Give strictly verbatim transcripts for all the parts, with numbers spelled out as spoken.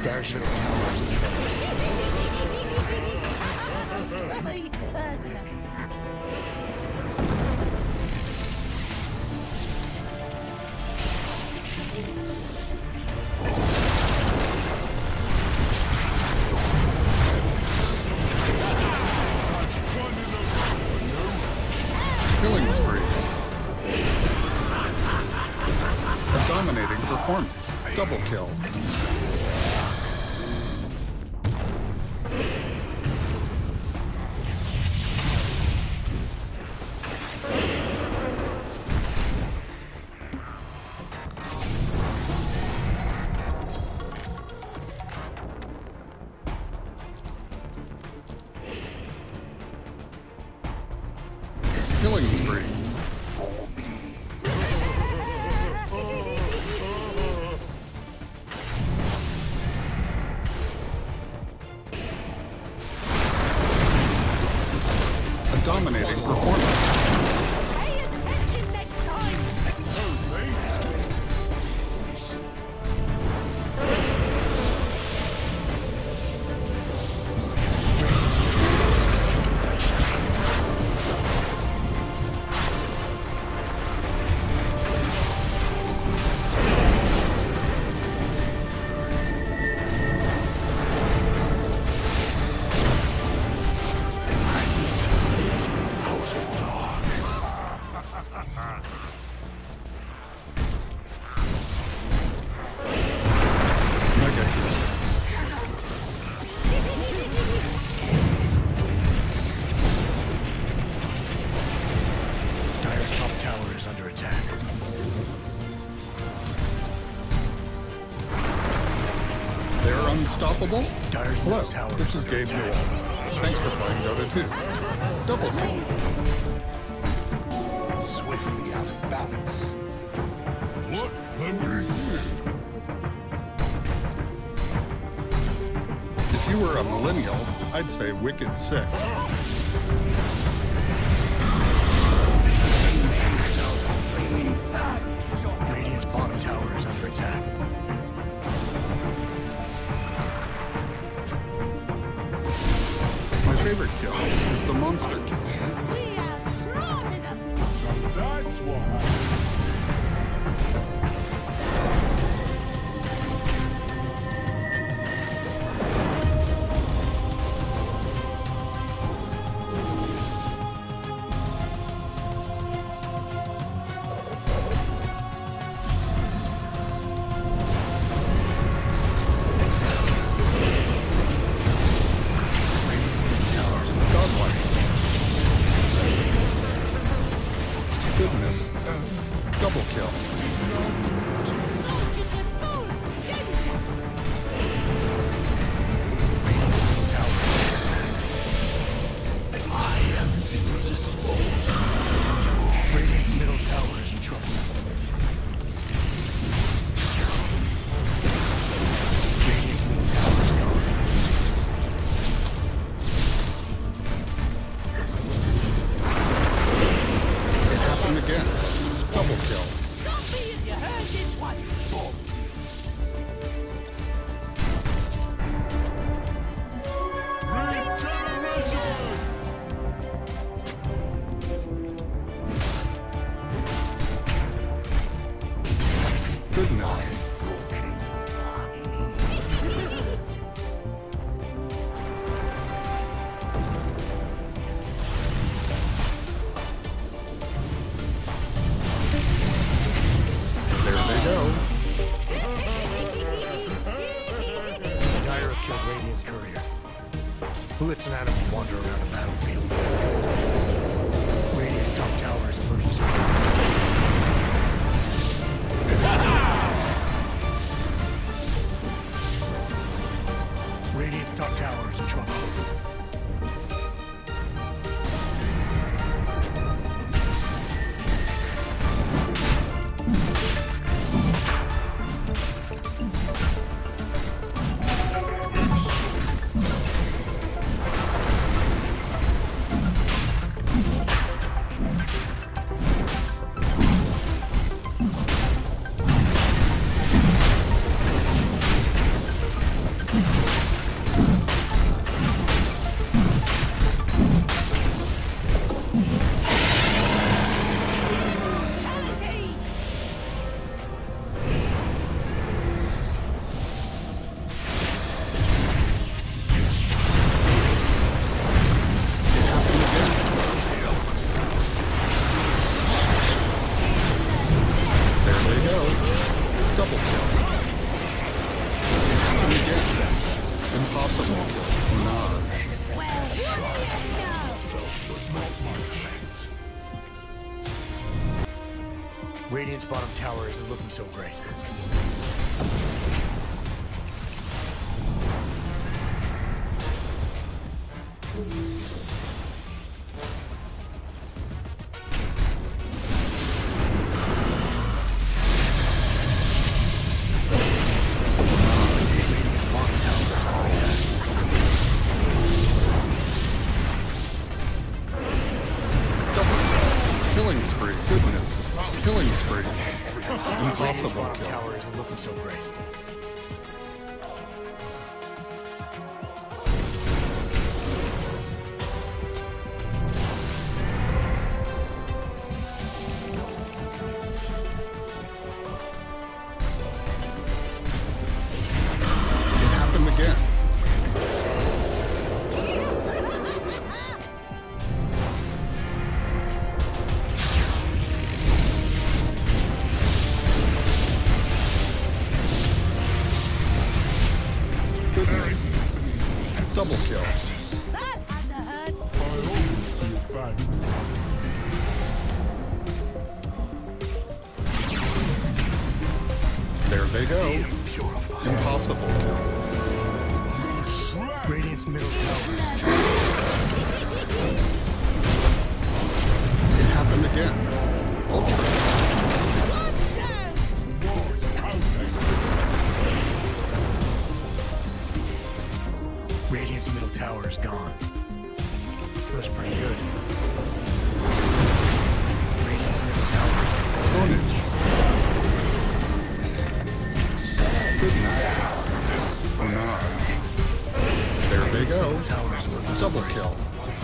Dire's middle tower is in Killing spree. A dominating performance. Double kill. Killing spree. A dominating performance. Pay attention next time. Mega kill. Dire's top tower is under attack. They're unstoppable? Dire's Hello, middle tower this is under Gabe attack. Newell. Thanks for playing Dota two. Double kill. Swiftly out of balance. What have we If you were a millennial, I'd say wicked sick. Radiant's bottom tower is under attack. My favorite kill is the monster kill. We outsmarted them. So that's what happened. Godlike. Goodness. Double kill. Just a fool. Danger. Radiant's middle tower is in trouble. Radiant's middle tower is gone. It happened again. Double kill. Stop me if you heard this one. Goodness. There they go. Dire have killed Radiant's courier. Who lets an animal wander around a battlefield? Radiant's top tower is emergency. Radiant's top tower is in trouble. Double kill. And again. Impossible kill. Nah. Well, what do you know? Radiant's bottom tower isn't looking so great. Killing spree. Goodness. Killing spree. Radiant's Impossible bottom kill. tower isn't looking so great. It happened again. Goodness. Double kill. That had to hurt. There they go. Impossible kill. Radiant's middle tower. It happened again. Ultra. One down. Radiant's middle tower is gone. It was pretty good. Radiant's middle tower. Carnage. Oh no. There they go. Middle tower is looking so Double great. kill.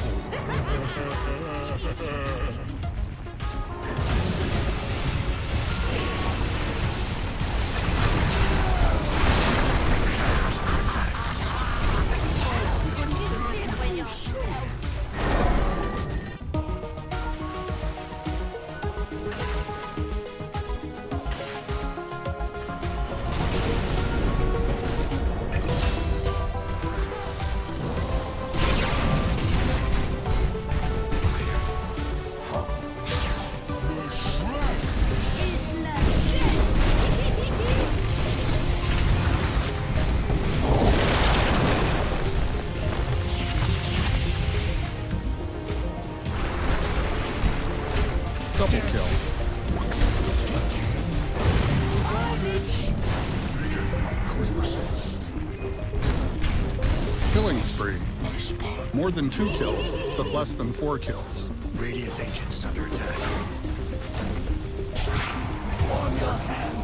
It's legit. Double kill. Killing spree. More than two kills, but less than four kills. Radiant's ancient is under attack.